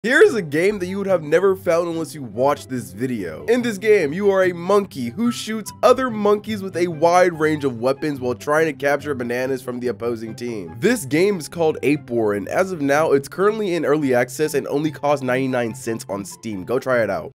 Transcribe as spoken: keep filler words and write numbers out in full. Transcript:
Here's a game that you would have never found unless you watched this video. In this game, you are a monkey who shoots other monkeys with a wide range of weapons while trying to capture bananas from the opposing team. This game is called Apewar, and as of now, it's currently in early access and only costs ninety-nine cents on Steam. Go try it out.